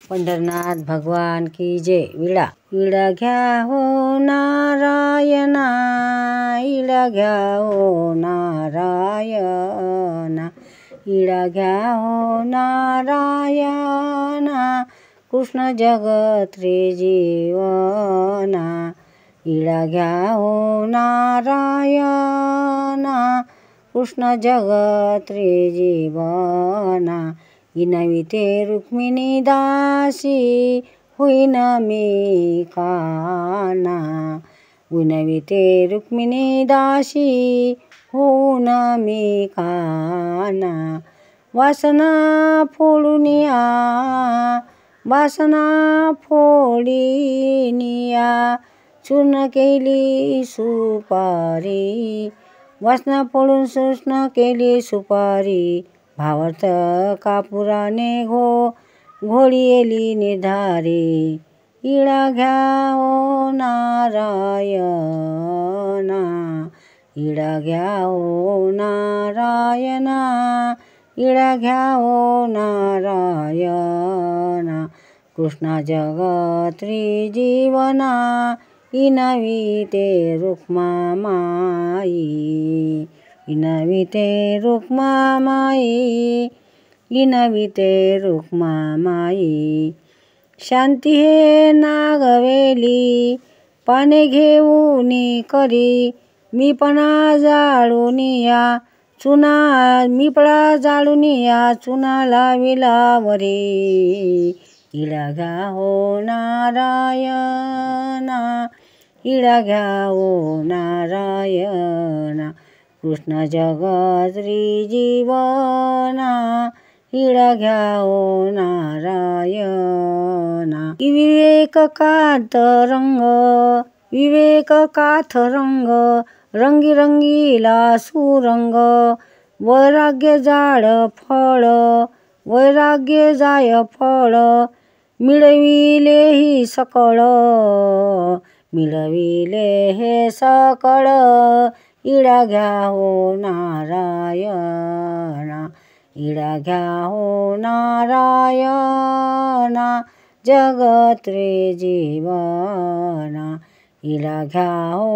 पंढरनाथ भगवान की जय। विडा विडा घ्या हो नारायणा, इडा घ्या हो नारायणा, इडा घ्या हो नारायणा, कृष्ण जगत रे जीवना, इडा घ्या हो नारायणा, कृष्ण जगत रे जीवना, विनविते रुक्मिणी दासी होईन मी काना, विनविते रुक्मिणी दासी होऊन मी काना, वासना फोडूनिया, वासना फोडीनिया, चूर्ण केली सुपारी, वासना फोडून चूर्ण केली सुपारी, भावार्थ कापुराने घोळीली निर्धारी, इडा घ्या हो नारायणा, इडा घ्या हो नारायणा, इडा घ्या हो नारायणा, कृष्ण जगत रे जीवना, विनविते रुक्मामाई, विनविते रुक्मामाई, विनविते रुक्मामाई, शांती हे नागवेली पाने घेऊन करी, मी पणा जाळूनिया चुना, मी पणा जाळूनिया चुना लाविला वरी, इडा घ्या हो नारायणा, इडा घ्या हो नारायणा, कृष्ण जगत रे जीवना, इडा घ्या हो नारायणा, विवेक कांत रंग, विवेक काथ रंग, रंगी रंगीला सुरंग, वैराग्य जाळ फळ, वैराग्य जाय फळ, मिळविले ही सकळ, मिळविले हे सकळ, इडा घ्या हो नारायणा, इडा घ्या हो नारायणा, जगत रे जीवना, इडा घ्या हो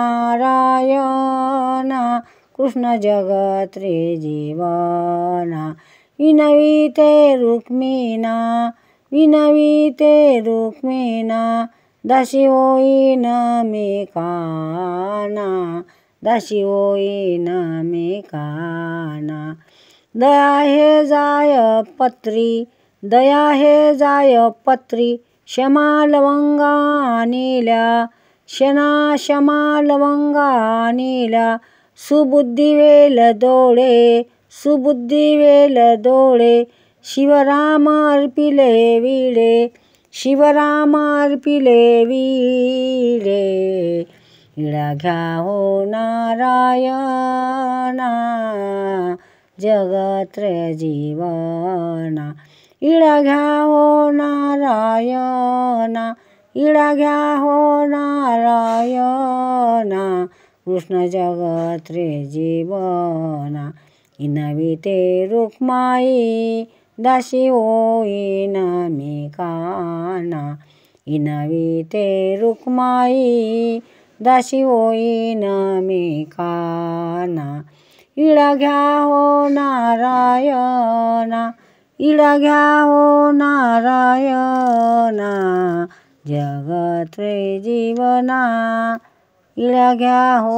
नारायणा, कृष्ण जगत रे जीवना, विनविते रुक्मिणा, विनविते रुक्मिणा, दासी होईन मी काना, दासी होईन मी काना, दया हे जाय पत्री, दया हे जाय पत्री, क्षमा लवंगा आणिल्या, क्षमा लवंगा आणिल्या, सुबुद्धी वेल डोळे, सुबुद्धी वेल डोळे, शिवराम अर्पिले विडे, शिवराम अर्पिले विडे, इडा घ्या हो नारायणा, जगत रे जीवना, इडा घ्या हो नारायणा, इडा घ्या हो नारायणा, कृष्ण जगत रे जीवना, विनविते रुक्माई दासी होईन मी काना, विनविते रुक्माई दासी होईन मी काना, इडा घ्या हो नारायणा, इडा घ्या हो नारायणा, जगत रे जीवना, इडा घ्या हो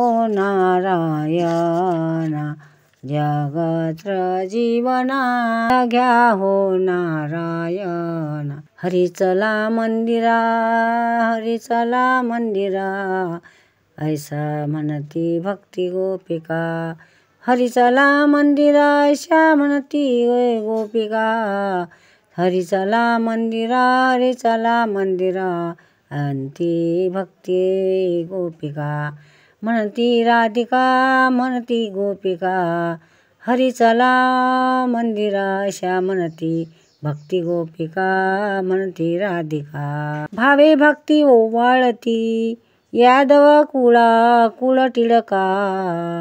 नारायणा, जगत रे जीवना, घ्या हो नारायणा, हरी चला मंदिरा, हरी चला मंदिरा, ऐसा म्हणती भक्ती गोपिका, हरी चला मंदिरा ऐसा म्हणती गोपिका, हरी चला मंदिरा, हरी चला मंदिरा, अंती भक्ती गोपिका, म्हणती राधिका, म्हणती गोपिका, हरी चला मंदिरा अशा म्हणती भक्ती गोपिका, म्हणती राधिका, भावे भक्ती ओवाळती यादव कुळ टिळका,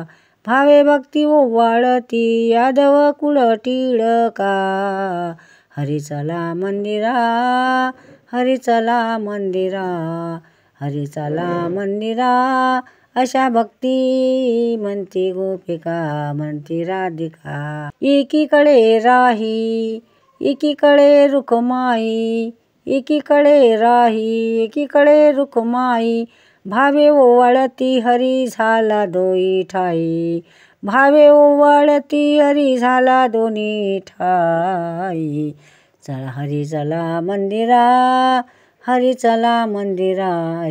भावे भक्ती ओवाळती यादव कुळ टिळका, हरी चला मंदिरा, हरी चला मंदिरा, हरी चला मंदिरा, अशा भक्ती म्हणती गोपिका म्हणती राधिका. एकीकडे राही एकीकडे रुखमाई, एकीकडे राही एकीकडे रुखमाई, भावे ओवाळती हरी झाला दोई ठाई, भावे ओवाळती हरी झाला दोन्ही ठाई. चला हरी चला मंदिरा, हरी चला मंदिरा,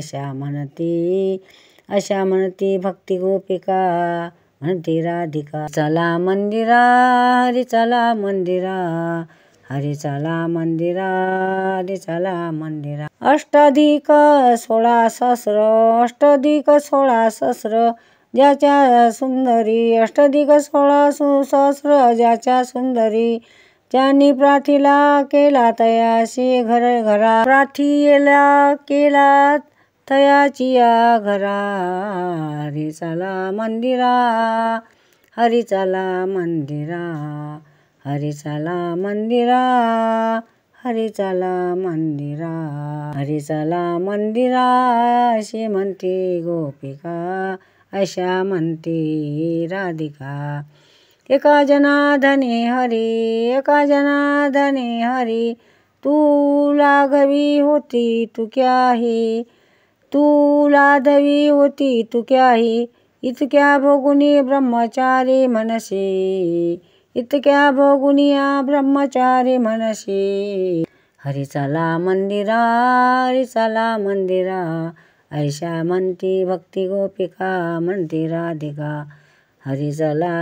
अशा म्हणती भक्ती गोपिका म्हणती राधिका. चला मंदिरा, हरी चला मंदिरा, हरी चला मंदिरा, हरी चला मंदिरा. अष्टाधिक 16 सहस्र, अष्टाधिक 16 सहस्र, ज्याच्या सुंदरी, अष्टाधिक 16 सहस्र, ज्याच्या सुंदरी, त्यांनी प्रार्थीला केला तयाशी घरा, प्रार्थीला केला तयाची या घरा. हरी चला मंदिरा, हरी चला मंदिरा, हरी चला मंदिरा, हरी चला मंदिरा, हरी चला मंदिरा, अशी म्हणती गोपिका अशा म्हणती राधिका. एका जनार्दने हरी, एका जनार्दने हरी, तू लाघवी होती तू क्याही, तू लाघवी होती तू क्याही, इतक्या भोगुनी ब्रह्मचारी मनसे, इतक्या भोगुनिया ब्रह्मचारी मनसे. हरी चला मंदिरा, हरी चला मंदिरा, ऐशा म्हणती भक्ती गोपिका म्हणती राधिका. हरी चला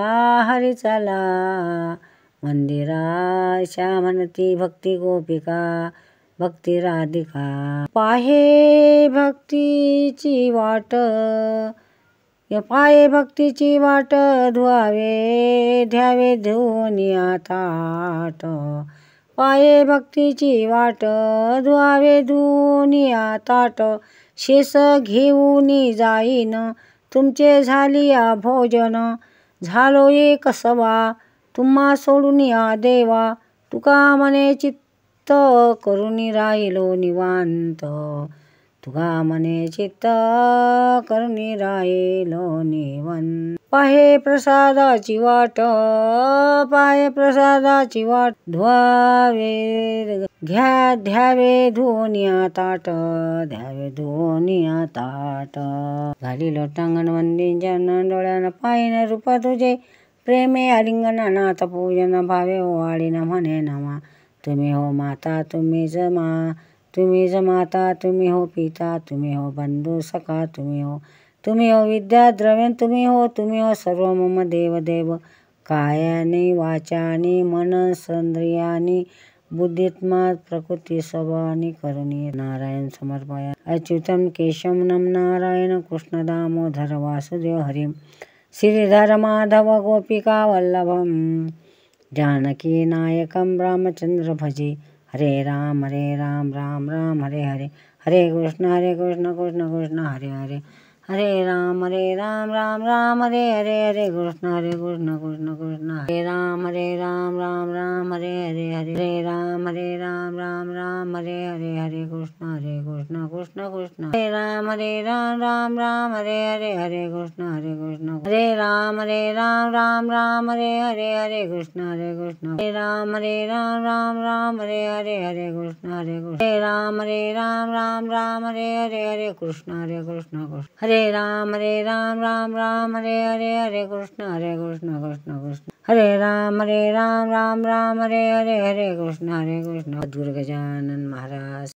मंदिरा, ऐशा म्हणती भक्ती गोपिका भक्ती राधिका. पाहे भक्तीची वाट, पाये भक्तीची वाट, धुवावे ध्यावे धुनिया ताट, पाये भक्तीची वाट, धुवावे धुनिया ताट, शेष घेऊनी जाईन तुमचे झालिया भोजन, झालो एक सवा तुम्हा सोडून या देवा, तुका मने चित्त करुणी राहिलो निवांत, तुका मने चित्त करुणी राहिलो निवांत. पाहे प्रसादाची वाट, पाहे प्रसादाची वाट, धुवावे ध्यावे धुनिया ताट, ध्यावे धुनिया ताट. घाली लोटांगण वंदीन जन, डोळ्यानं पाहिन रूप तुझे, प्रेमे आलिंगना नाथ पूजन, भावे ओवाळीन म्हणे नमा. तुम्ही हो माता तुम्हीच तुम्हीच माता, तुम्ही हो पिता, तुम्ही हो बंधू सखा, तुम्ही हो विद्या द्रव्यन, तुम्ही हो सर्व मम देव देव. कायाने वाचाने मनसंद्रियाने बुद्धित्मा प्रकृती स्वभावाने करुणी नारायण समर्पया. अच्युतम केशव नम नारायण कृष्ण दामोदर वासुदेव हरिम, श्रीधर माधव गोपिका वल्लभम, जानकी नायकम रामचंद्र भजे. हरे राम राम राम हरे हरे, हरे कृष्ण कृष्ण कृष्ण हरे हरे, हरे राम राम राम हरे हरे, हरे कृष्ण कृष्ण कृष्ण हरे राम राम हरे हरे, हरे राम राम हरे हरे, हरे कृष्ण कृष्ण कृष्ण हरे राम राम हरे हरे, हरे कृष्ण हरे राम राम हरे हरे, हरे कृष्ण हरे राम राम हरे हरे, हरे कृष्ण हरे राम राम हरे हरे, हरे कृष्ण हरे राम राम हरे हरे, हरे कृष्ण कृष्ण हरे राम राम हरे हरे, हरे कृष्ण सद्गुरु गजानन महाराज.